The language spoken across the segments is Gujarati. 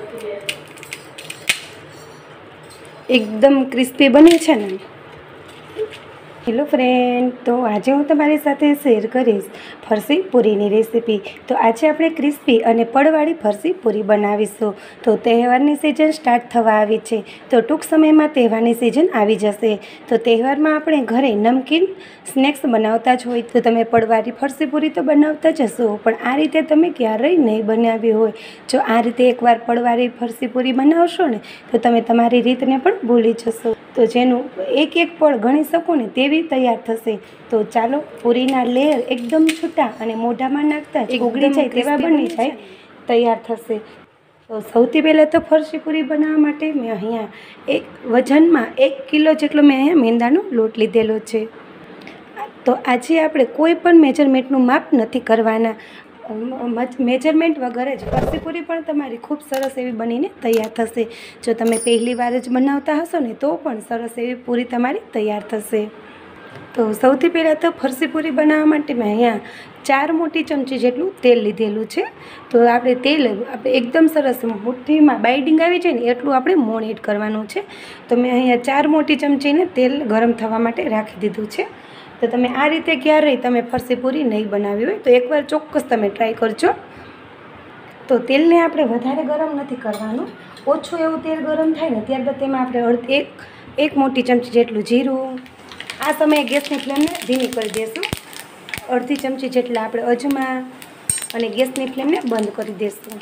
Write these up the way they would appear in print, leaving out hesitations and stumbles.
एकदम क्रिस्पी बनी है ने। हेलो फ्रेंड, तो आज हूँ तमारी साथे शेर करीश फरसी पूरीनी रेसिपी। तो आज આપણે ક્રિસ્પી અને પડવાળી ફરસી પૂરી બનાવીશું। તો તહેવારની સિઝન સ્ટાર્ટ થવા આવી છે, તો ટૂંક સમયમાં તહેવારની સિઝન આવી જશે। તો તહેવારમાં આપણે ઘરે નમકીન સ્નેક્સ બનાવતા જ હોય, તો તમે પડવાળી ફરસી પૂરી તો બનાવતા જ હશો, પણ આ રીતે તમે ક્યારેય નહીં બનાવી હોય। જો આ રીતે એકવાર પડવાળી ફરસી પૂરી બનાવશો ને, તો તમે તમારી રીતને પણ ભૂલી જશો। તો જેનું એક એક પળ ગણી શકો ને તેવી તૈયાર થશે। તો ચાલો, પૂરીના લેયર એકદમ છૂટા અને મોઢામાં નાખતા જ ઓગળી જાય તેવા બની જાય તૈયાર થશે। તો સૌથી પહેલાં તો ફરસી પૂરી બનાવવા માટે મેં અહીંયા એક વજનમાં 1 કિલો જેટલો મેં અહીંયા મેંદાનો લોટ લીધેલો છે। તો આજે આપણે કોઈ પણ મેજરમેન્ટનું માપ નથી કરવાના, મેજરમેન્ટ વગર જ ફરસી પૂરી પણ તમારી ખૂબ સરસ એવી બનીને તૈયાર થશે। જો તમે પહેલી વાર જ બનાવતા હશો ને તો પણ સરસ એવી પૂરી તમારી તૈયાર થશે। તો સૌથી પહેલાં તો ફરસી પૂરી બનાવવા માટે મેં અહીંયા 4 મોટી ચમચી જેટલું તેલ લીધેલું છે। તો આપણે તેલ એકદમ સરસ મુઠ્ઠીમાં બાઇડિંગ આવી જાય ને એટલું આપણે મોણ એડ કરવાનું છે। તો મેં અહીંયા 4 મોટી ચમચીને તેલ ગરમ થવા માટે રાખી દીધું છે। તો તમે આ રીતે ક્યારેય તમે ફરસી પૂરી નહીં બનાવી હોય તો એકવાર ચોક્કસ તમે ટ્રાય કરજો। તો તેલને આપણે વધારે ગરમ નથી કરવાનું, ઓછું એવું તેલ ગરમ થાય ને ત્યારબાદ તેમાં આપણે એક મોટી ચમચી જેટલું જીરું, આ સમયે ગેસની ફ્લેમને ધીમી કરી દઈશું। અડધી ચમચી જેટલા આપણે અજમા અને ગેસની ફ્લેમને બંધ કરી દઈશું।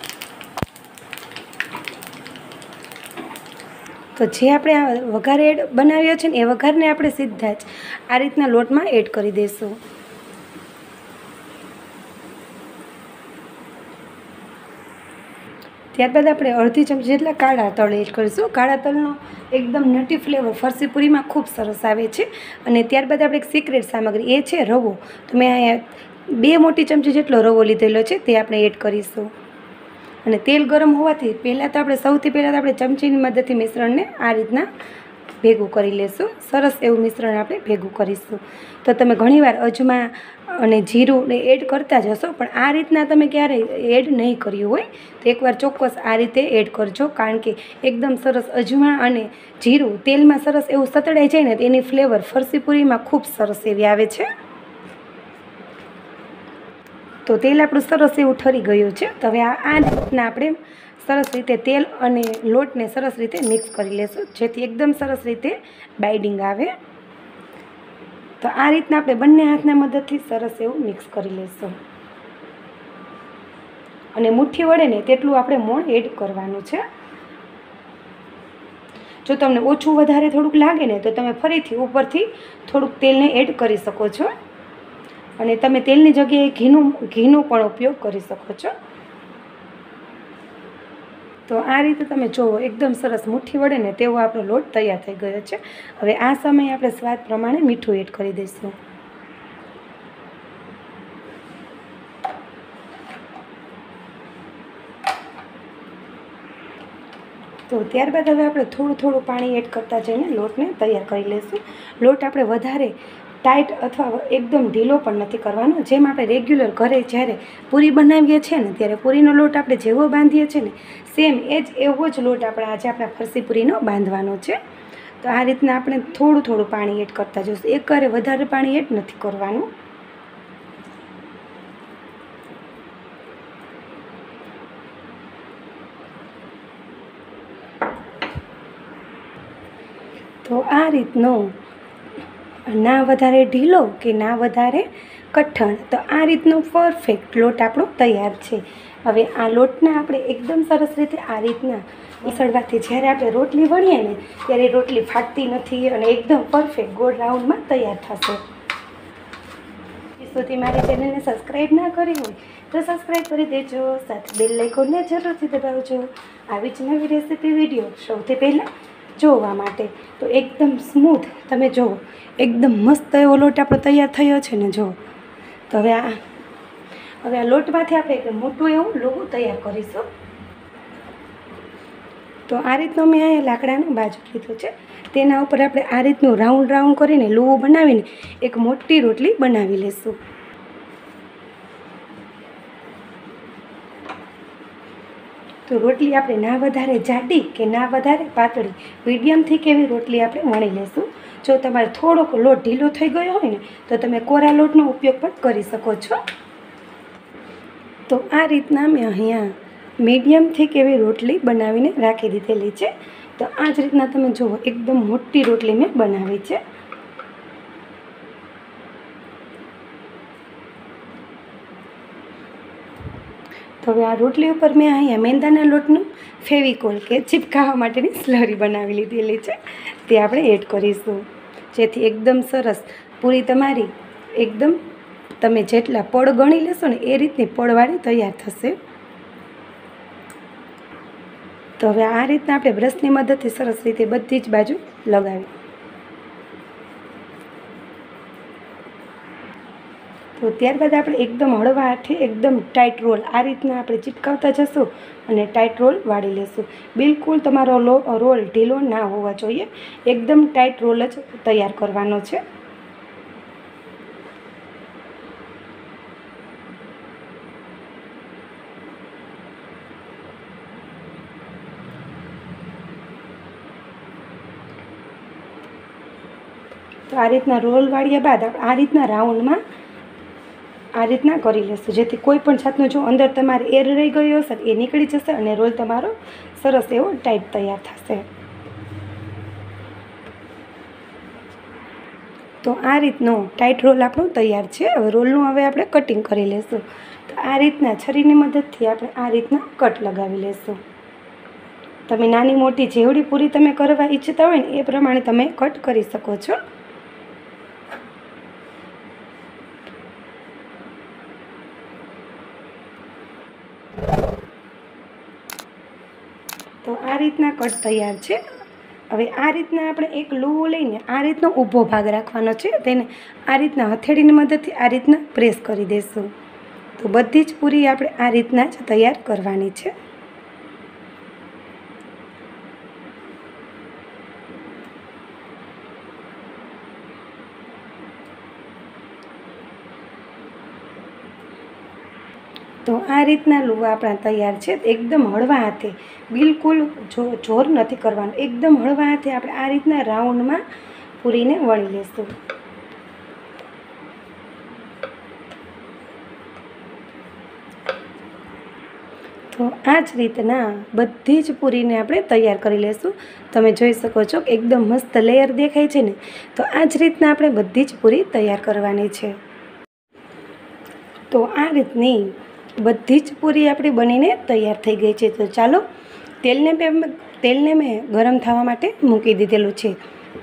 તો જે આપણે આ વઘાર બનાવ્યો છે ને એ વઘારને આપણે સીધા જ આ રીતના લોટમાં એડ કરી દઈશું। ત્યારબાદ આપણે અડધી ચમચી જેટલા કાળા તલ એડ કરીશું। કાળા તલનો એકદમ નટી ફ્લેવર ફરસી પૂરીમાં ખૂબ સરસ આવે છે। અને ત્યારબાદ આપણે એક સિક્રેટ સામગ્રી એ છે રવો। તો મેં અહીંયા 2 મોટી ચમચી જેટલો રવો લીધેલો છે, તે આપણે એડ કરીશું। અને તેલ ગરમ હોવાથી સૌથી પહેલાં તો આપણે ચમચીની મદદથી મિશ્રણને આ રીતના ભેગું કરી લેશું। સરસ એવું મિશ્રણ આપણે ભેગું કરીશું। તો તમે ઘણીવાર અજમા અને જીરુંને એડ કરતા જ હશો, પણ આ રીતના તમે ક્યારેય એડ નહીં કર્યું હોય તો એકવાર ચોક્કસ આ રીતે એડ કરજો, કારણ કે એકદમ સરસ અજમા અને જીરું તેલમાં સરસ એવું સતળાઈ જાય ને એની ફ્લેવર ફરસી પૂરીમાં ખૂબ સરસ એવી આવે છે। તો તેલ આપણું સરસ એવું ઠરી ગયું છે। તો હવે આ રીતના આપણે સરસ રીતે તેલ અને લોટને સરસ રીતે મિક્સ કરી લેશું, જેથી એકદમ સરસ રીતે બાઇડિંગ આવે। તો આ રીતના આપણે બંને હાથના મદદથી સરસ એવું મિક્સ કરી લેશું અને મુઠ્ઠી વડે ને તેટલું આપણે મોણ એડ કરવાનું છે। જો તમને ઓછું વધારે થોડુંક લાગે ને તો તમે ફરીથી ઉપરથી થોડુંક તેલને એડ કરી શકો છો, અને તમે તેલની જગ્યાએ ઘીનો પણ ઉપયોગ કરી શકો છો। તો આ રીતે તમે જુઓ એકદમ સરસ મુઠ્ઠી વડે ને તેવો આપણો લોટ તૈયાર થઈ ગયો છે। હવે આ સમયે આપણે સ્વાદ પ્રમાણે મીઠું એડ કરી દઈશું। તો ત્યારબાદ હવે આપણે થોડું પાણી એડ કરતા જઈને લોટને તૈયાર કરી લઈશું। લોટ આપણે વધારે ટાઈટ અથવા એકદમ ઢીલો પણ નથી કરવાનો। જેમ આપણે રેગ્યુલર ઘરે જ્યારે પૂરી બનાવીએ છીએ ને ત્યારે પૂરીનો લોટ આપણે જેવો બાંધીએ છીએ ને સેમ એવો જ લોટ આપણે આજે આપણા ફરસી પૂરીનો બાંધવાનો છે। તો આ રીતના આપણે થોડું પાણી એડ કરતા જઈશું, એકવારે વધારે પાણી એડ નથી કરવાનું। તો આ રીતનો ના વધારે ઢીલો કે ના વધારે કઠણ, તો આ રીતનો પરફેક્ટ લોટ આપણો તૈયાર છે। હવે આ લોટને આપણે એકદમ સરસ રીતે આ રીતના ઉસળવાથી જ્યારે આપણે રોટલી વણીએ ને ત્યારે રોટલી ફાટતી નથી અને એકદમ પરફેક્ટ ગોળ રાઉન્ડમાં તૈયાર થશે। સુધી મારી ચેનલને સબસ્ક્રાઈબ ના કરી હોય તો સબસ્ક્રાઈબ કરી દેજો, સાથે બેલ આઇકોનને જરૂરથી દબાવજો આવી જ નવી રેસીપી વિડીયો સૌથી પહેલાં જોવા માટે। તો એકદમ સ્મૂથ તમે જુઓ, એકદમ મસ્ત એવો લોટ આપણો તૈયાર થયો છે ને જુઓ। તો હવે આ લોટમાંથી આપણે એક મોટું એવું લોગું તૈયાર કરીશું। તો આ રીતનો મેં અહીંયા લાકડાનો બાજુ લીધો છે, તેના ઉપર આપણે આ રીતનું રાઉન્ડ કરીને લુવું બનાવીને એક મોટી રોટલી બનાવી લઈશું। તો રોટલી આપણે ના વધારે જાડી કે ના વધારે પાતળી, મીડિયમથી કેવી રોટલી આપણે વણી લેશું. જો તમારે થોડોક લોટ ઢીલો થઈ ગયો હોય ને તો તમે કોરા લોટનો ઉપયોગ પણ કરી શકો છો. તો આ રીતના મેં અહીંયા મીડિયમથી કેવી રોટલી બનાવીને રાખી દીધેલી છે. તો આ જ રીતના તમે જુઓ, એકદમ મોટી રોટલી મેં બનાવી છે. તો હવે આ રોટલી ઉપર મેં અહીંયા મેંદાના લોટનું ફેવિકોલ કે ચીપકાવવા માટેની સ્લરી બનાવી લીધેલી છે, તે આપણે એડ કરીશું, જેથી એકદમ સરસ પૂરી તમારી એકદમ તમે જેટલા પડ ગણી લેશો ને એ રીતની પડવાળી તૈયાર થશે. તો હવે આ રીતના આપણે બ્રશની મદદથી સરસ રીતે બધી જ બાજુ લગાવી. તો ત્યારબાદ આપણે એકદમ હળવા હાથે એકદમ ટાઈટ રોલ આ રીતના આપણે ચીપકાવતા જશું અને ટાઈટ રોલ વાળી લેશું. બિલકુલ તમારો રોલ ઢીલો ના હોવા જોઈએ, એકદમ ટાઈટ રોલ જ તૈયાર કરવાનો છે. તો આ રીતના રોલ વાળ્યા બાદ આ રીતના રાઉન્ડમાં આ રીતના કરી લેશું, જેથી કોઈ પણ જાતનો જો અંદર તમારે એર રહી ગયો હશે એ નીકળી જશે અને રોલ તમારો સરસ એવો ટાઈટ તૈયાર થશે. તો આ રીતનો ટાઈટ રોલ આપણો તૈયાર છે. હવે રોલનું હવે આપણે કટિંગ કરી લેશું. તો આ રીતના છરીની મદદથી આપણે આ રીતના કટ લગાવી લેશું. તમે નાની મોટી જેવડી પૂરી તમે કરવા ઈચ્છતા હોય ને એ પ્રમાણે તમે કટ કરી શકો છો. તો આ રીતના કટ તૈયાર છે. હવે આ રીતના આપણે એક લુવો લઈને આ રીતનો ઊભો ભાગ રાખવાનો છે, તેને આ રીતના હથેળીની મદદથી આ રીતના પ્રેસ કરી દઈશું. તો બધી જ પૂરી આપણે આ રીતના જ તૈયાર કરવાની છે. તો આ રીતના લુવા આપણા તૈયાર છે. એકદમ હળવા હાથે, બિલકુલ જોર નથી કરવાનું, એકદમ હળવા હાથે આપણે આ રીતના રાઉન્ડમાં પૂરીને વળી લેશું. તો આ જ રીતના બધી જ પૂરીને આપણે તૈયાર કરી લેશું. તમે જોઈ શકો છો કે એકદમ મસ્ત લેયર દેખાય છે ને, તો આ જ રીતના આપણે બધી જ પૂરી તૈયાર કરવાની છે. તો આ રીતની બધી જ પૂરી આપણી બનીને તૈયાર થઈ ગઈ છે. તો ચાલો તેલને મેં ગરમ થવા માટે મૂકી દીધેલું છે.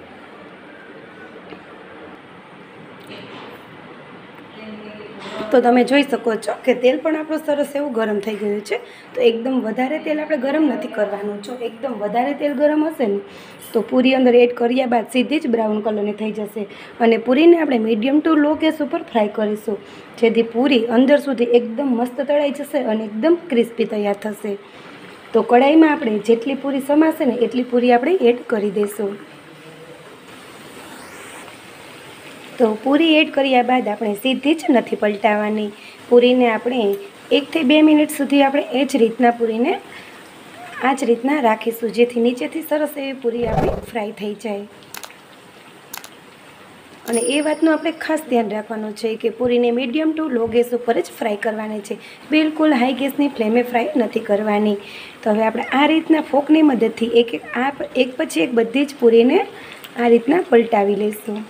તો તમે જોઈ શકો છો કે તેલ પણ આપણું સરસ એવું ગરમ થઈ ગયું છે. તો એકદમ વધારે તેલ આપણે ગરમ નથી કરવાનું. જો એકદમ વધારે તેલ ગરમ હશે ને તો પૂરી અંદર એડ કર્યા બાદ સીધી જ બ્રાઉન કલરની થઈ જશે. અને પૂરીને આપણે મીડિયમ ટુ લો ગેસ ઉપર ફ્રાય કરીશું, જેથી પૂરી અંદર સુધી એકદમ મસ્ત તળાઈ જશે અને એકદમ ક્રિસ્પી તૈયાર થશે. તો કઢાઈમાં આપણે જેટલી પૂરી સમાશે ને એટલી પૂરી આપણે એડ કરી દઈશું. તો પૂરી એડ કર્યા બાદ આપણે સીધી જ નથી પલટાવવાની. પૂરીને આપણે 1 થી 2 મિનિટ સુધી આપણે એ જ રીતના પૂરીને આ જ રીતના રાખીશું, જેથી નીચેથી સરસ એવી પૂરી આપણી ફ્રાય થઈ જાય. અને એ વાતનું આપણે ખાસ ધ્યાન રાખવાનું છે કે પૂરીને મીડિયમ ટુ લો ગેસ ઉપર જ ફ્રાય કરવાની છે, બિલકુલ હાઈ ગેસની ફ્લેમે ફ્રાય નથી કરવાની. તો હવે આપણે આ રીતના ફોકની મદદથી એક પછી એક બધી જ પૂરીને આ રીતના પલટાવી લઈશું.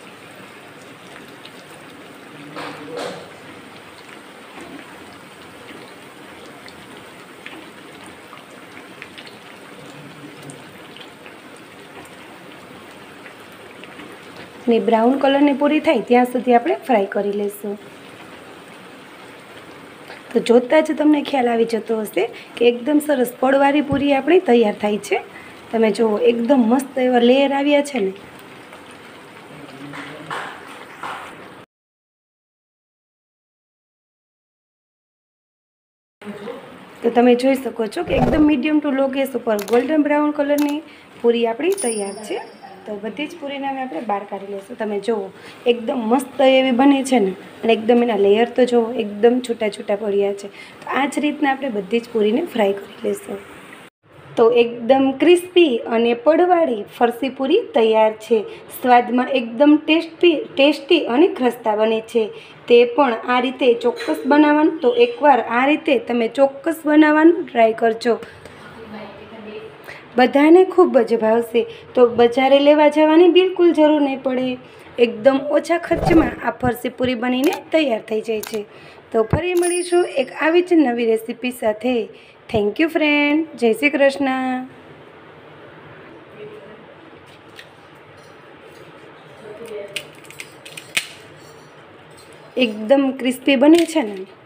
ને બ્રાઉન કલરની પૂરી થાય ત્યાં સુધી આપણે ફ્રાય કરી લઈશું. તો જોતાં જ તમને ખ્યાલ આવી જતો હશે કે એકદમ સરસ પડવાળી પૂરી આપણી તૈયાર થાય છે. તમે જુઓ એકદમ મસ્ત એવા લેયર આવ્યા છે ને. તો તમે જોઈ શકો છો કે એકદમ મીડિયમ ટુ લો ગેસ ઉપર ગોલ્ડન બ્રાઉન કલરની પૂરી આપણી તૈયાર છે. તો બધી જ પૂરીને હવે આપણે બહાર કાઢી લઈશું. તમે જુઓ એકદમ મસ્ત એવી બને છે ને, અને એકદમ એના લેયર તો જુઓ એકદમ છૂટા છૂટા પડ્યા છે. તો આ જ રીતના આપણે બધી જ પૂરીને ફ્રાય કરી લઈશું. તો એકદમ ક્રિસ્પી અને પડવાળી ફરસી પૂરી તૈયાર છે। સ્વાદમાં એકદમ ટેસ્ટી અને ખસ્તા બને છે। તે પણ આ રીતે ચોક્કસ બનાવવાનું, તો એકવાર આ રીતે તમે ચોક્કસ બનાવવાનું ટ્રાય કરજો, બધાને ખૂબ જ ભાવશે। તો બજારે લેવા જવાની બિલકુલ જરૂર નહીં પડે, એકદમ ઓછા ખર્ચમાં આ ફરસી પૂરી બનીને તૈયાર થઈ જાય છે। તો ફરી મળીશું એક આવી જ નવી રેસીપી સાથે। થેન્ક યુ ફ્રેન્ડ, જય શ્રી કૃષ્ણ। એકદમ ક્રિસ્પી બને છે ને।